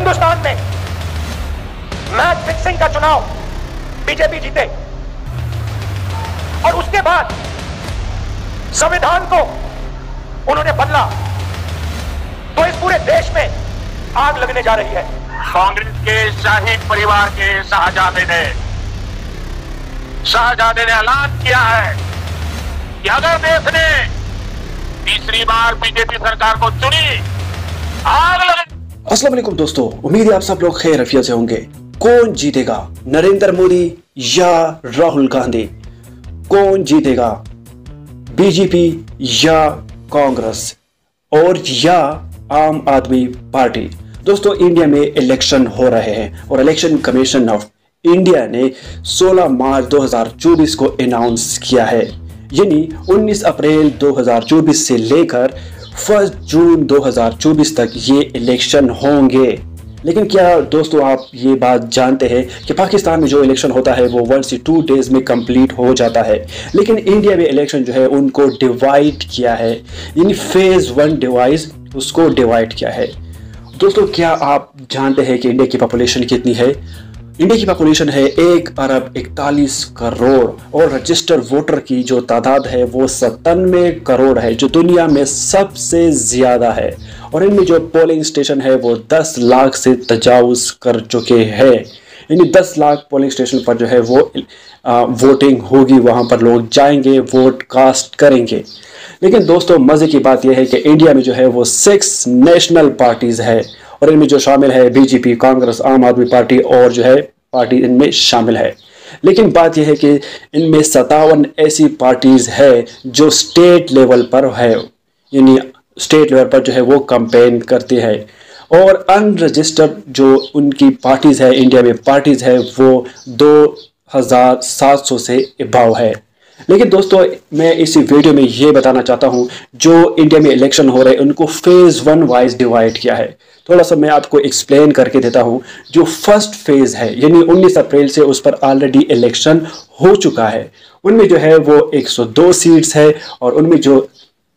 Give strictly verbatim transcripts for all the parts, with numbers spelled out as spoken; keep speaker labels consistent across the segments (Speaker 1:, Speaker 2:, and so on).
Speaker 1: हिंदुस्तान में match fixing का चुनाव बीजेपी जीते और उसके बाद संविधान को उन्होंने बदला, तो इस पूरे देश में आग लगने जा रही है।
Speaker 2: कांग्रेस के शाही परिवार के शाहजादे ने शाहजादे ने ऐलान किया है कि अगर देश ने तीसरी बार बीजेपी सरकार को चुनी, आग लगे।
Speaker 3: अस्सलाम वालेकुम दोस्तों, उम्मीद है आप सब लोग खैर अफियत से होंगे। कौन जीतेगा, नरेंद्र मोदी या राहुल गांधी? कौन जीतेगा, बीजेपी या कांग्रेस और या आम आदमी पार्टी? दोस्तों, इंडिया में इलेक्शन हो रहे हैं और इलेक्शन कमीशन ऑफ इंडिया ने सोलह मार्च दो हज़ार चौबीस को अनाउंस किया है, यानी उन्नीस अप्रैल दो हज़ार चौबीस से लेकर फर्स्ट जून दो हज़ार चौबीस तक ये इलेक्शन होंगे। लेकिन क्या दोस्तों आप ये बात जानते हैं कि पाकिस्तान में जो इलेक्शन होता है वो वन से टू डेज में कंप्लीट हो जाता है, लेकिन इंडिया में इलेक्शन जो है उनको डिवाइड किया है, यानी फेज वन डिवाइस उसको डिवाइड किया है। दोस्तों, क्या आप जानते हैं कि इंडिया की पॉपुलेशन कितनी है? इंडिया की पॉपुलेशन है एक अरब इकतालीस करोड़ और रजिस्टर्ड वोटर की जो तादाद है वो सत्तानवे करोड़ है, जो दुनिया में सबसे ज्यादा है। और इनमें जो पोलिंग स्टेशन है वो दस लाख से तजावुज कर चुके हैं, यानी दस लाख पोलिंग स्टेशन पर जो है वो आ, वोटिंग होगी, वहां पर लोग जाएंगे, वोट कास्ट करेंगे। लेकिन दोस्तों, मजे की बात यह है कि इंडिया में जो है वो सिक्स नेशनल पार्टीज है और इनमें जो शामिल है बीजेपी, कांग्रेस, आम आदमी पार्टी और जो है पार्टी इनमें शामिल है। लेकिन बात यह है कि इनमें सत्तावन ऐसी पार्टीज है जो स्टेट लेवल पर है, यानी स्टेट लेवल पर जो है वो कैंपेन करती है, और अनरजिस्टर्ड जो उनकी पार्टीज है, इंडिया में पार्टीज है, वो दो हजार सात सौ से अबाव है। लेकिन दोस्तों, मैं इस वीडियो में ये बताना चाहता हूँ, जो इंडिया में इलेक्शन हो रहे हैं उनको फेज वन वाइज डिवाइड किया है। थोड़ा सा मैं आपको एक्सप्लेन करके देता हूँ। जो फर्स्ट फेज है, यानी उन्नीस अप्रैल से उस पर ऑलरेडी इलेक्शन हो चुका है, उनमें जो है वो एक सौ दो सीट्स है और उनमें जो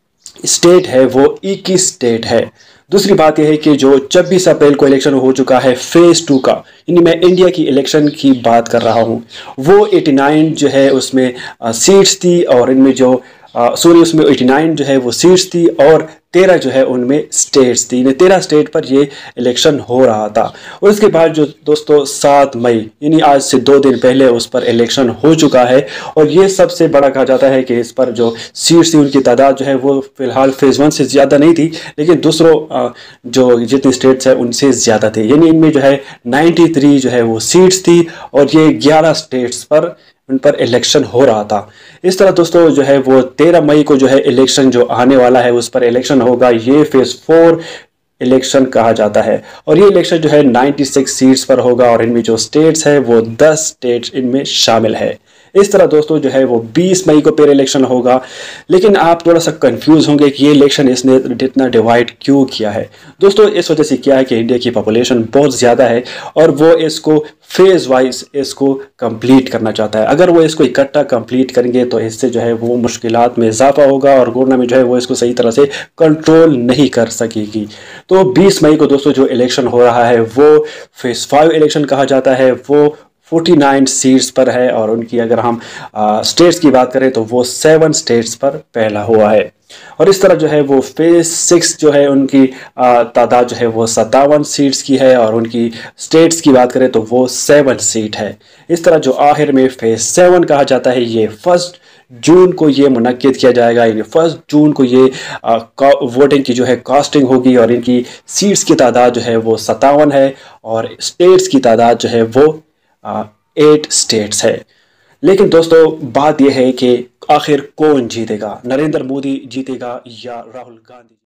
Speaker 3: स्टेट है वो इक्कीस स्टेट है। दूसरी बात यह है कि जो छब्बीस अप्रैल को इलेक्शन हो चुका है फेज टू का, यानी मैं इंडिया की इलेक्शन की बात कर रहा हूँ, वो नवासी जो है उसमें सीट्स थी और इनमें जो सॉरी उसमें नवासी जो है वो सीट्स थी और तेरह जो है उनमें स्टेट्स थी। तेरह स्टेट पर ये इलेक्शन हो रहा था। और उसके बाद जो दोस्तों सात मई यानी आज से दो दिन पहले उस पर इलेक्शन हो चुका है और ये सबसे बड़ा कहा जाता है कि इस पर जो सीट्स थी उनकी तादाद जो है वो फिलहाल फेज वन से ज़्यादा नहीं थी, लेकिन दूसरों जो जितनी स्टेट्स है उनसे ज़्यादा थी, यानी इनमें जो है तिरानवे जो है वो सीट्स थी और ये ग्यारह स्टेट्स पर उन पर इलेक्शन हो रहा था। इस तरह दोस्तों जो है वो तेरह मई को जो है इलेक्शन जो आने वाला है उस पर इलेक्शन होगा। ये फेज फोर इलेक्शन कहा जाता है और ये इलेक्शन जो है छियानवे सीट्स पर होगा और इनमें जो स्टेट्स है वो दस स्टेट्स इनमें शामिल है। इस तरह दोस्तों जो है वो बीस मई को फिर इलेक्शन होगा। लेकिन आप थोड़ा सा कंफ्यूज होंगे कि ये इलेक्शन इसने इतना डिवाइड क्यों किया है। दोस्तों, इस वजह से क्या है कि इंडिया की पॉपुलेशन बहुत ज़्यादा है और वो इसको फेज वाइज इसको कंप्लीट करना चाहता है। अगर वो इसको इकट्ठा कंप्लीट करेंगे तो इससे जो है वो मुश्किलात में इजाफा होगा और गवर्नमेंट जो है वो इसको सही तरह से कंट्रोल नहीं कर सकेगी। तो बीस मई को दोस्तों जो इलेक्शन हो रहा है वो फेज फाइव इलेक्शन कहा जाता है। वो उनचास सीट्स पर है और उनकी अगर हम स्टेट्स की बात करें तो वो सेवन स्टेट्स पर पहला हुआ है। और इस तरह जो है वो फेज सिक्स जो है उनकी तादाद जो है वो सत्तावन सीट्स की है और उनकी स्टेट्स की बात करें तो वो सेवन सीट है। इस तरह जो आखिर में फेज सेवन कहा जाता है ये फर्स्ट जून को ये मुनक्किद किया जाएगा। ये फर्स्ट जून को ये आ, वोटिंग की जो है कास्टिंग होगी और इनकी सीट्स की तादाद जो है वो सत्तावन है और स्टेट्स की तादाद जो है वो एट स्टेट्स है। लेकिन दोस्तों बात यह है कि आखिर कौन जीतेगा, नरेंद्र मोदी जीतेगा या राहुल गांधी?